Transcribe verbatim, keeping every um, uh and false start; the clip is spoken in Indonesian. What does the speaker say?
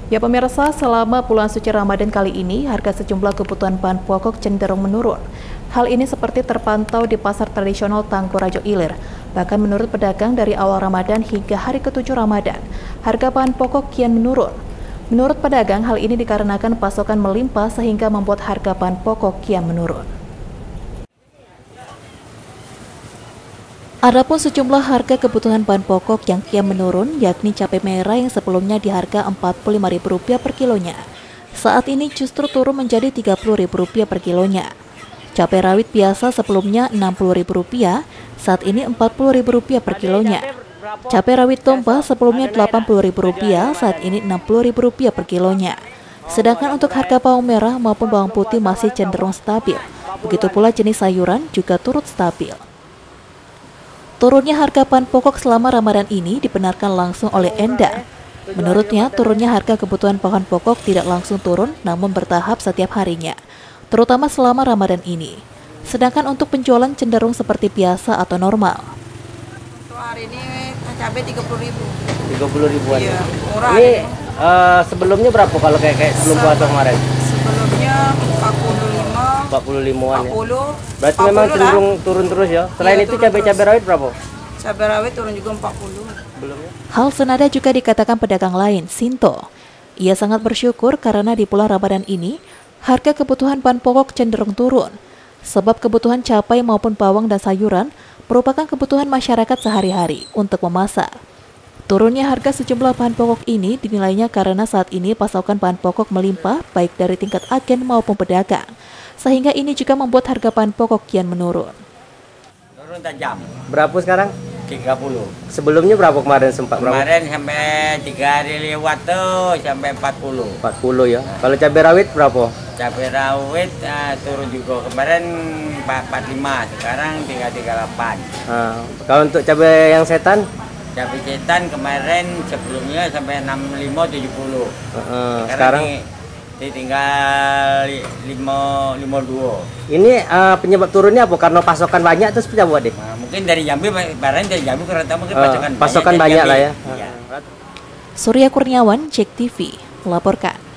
Ya pemirsa, selama bulan suci Ramadan kali ini, harga sejumlah kebutuhan bahan pokok cenderung menurun. Hal ini seperti terpantau di pasar tradisional Tangkorajo Ilir. Bahkan menurut pedagang dari awal Ramadan hingga hari ketujuh Ramadan, harga bahan pokok kian menurun. Menurut pedagang, hal ini dikarenakan pasokan melimpah sehingga membuat harga bahan pokok kian menurun. Adapun sejumlah harga kebutuhan bahan pokok yang kian menurun, yakni cabai merah yang sebelumnya di harga empat puluh lima ribu rupiah per kilonya. Saat ini justru turun menjadi tiga puluh ribu rupiah per kilonya. Cabai rawit biasa sebelumnya enam puluh ribu rupiah, saat ini empat puluh ribu rupiah per kilonya. Cabai rawit tombah sebelumnya delapan puluh ribu rupiah, saat ini enam puluh ribu rupiah per kilonya. Sedangkan untuk harga bawang merah maupun bawang putih masih cenderung stabil. Begitu pula jenis sayuran juga turut stabil. Turunnya harga bahan pokok selama Ramadan ini dibenarkan langsung oleh Endang. Menurutnya, turunnya harga kebutuhan bahan pokok tidak langsung turun, namun bertahap setiap harinya, terutama selama Ramadan ini. Sedangkan untuk penjualan cenderung seperti biasa atau normal. Untuk hari ini cabai tiga puluh ribu. tiga puluh ribuan. Iya, murah. Ini uh, sebelumnya berapa kalau kayak, kayak sebelum puasa kemarin? Sebelumnya empat puluh lima. empat puluh limaan ya. empat puluh. Berarti empat puluh memang lah. cenderung turun terus ya. Selain Iya, itu cabai-cabai rawit berapa? Cabai rawit turun juga empat puluh. Belumnya. Hal senada juga dikatakan pedagang lain, Sinto. Ia sangat bersyukur karena di bulan Ramadan ini, harga kebutuhan bahan pokok cenderung turun. Sebab kebutuhan cabai maupun bawang dan sayuran merupakan kebutuhan masyarakat sehari-hari untuk memasak. Turunnya harga sejumlah bahan pokok ini dinilainya karena saat ini pasokan bahan pokok melimpah baik dari tingkat agen maupun pedagang. Sehingga ini juga membuat harga bahan pokok kian menurun. Turun tajam. Berapa sekarang? tiga puluh. Sebelumnya berapa kemarin sempat berapa? Kemarin sampai tiga hari lewat tuh sampai empat puluh. empat puluh ya. Kalau cabai rawit berapa? Cabai rawit uh, turun juga. Kemarin empat puluh lima, sekarang tiga puluh delapan. Nah, kalau untuk cabai yang setan? Cabai setan kemarin sebelumnya sampai enam puluh lima tujuh puluh. Uh, sekarang, sekarang tinggal lima puluh dua. Ini uh, penyebab turunnya apa? Karena pasokan banyak terus apa deh? Nah, mungkin dari Jambi, barang dari Jambi karena mungkin Uh, pasokan, pasokan banyak, banyak lah ya. Iya. Surya Kurniawan, Jek T V, melaporkan.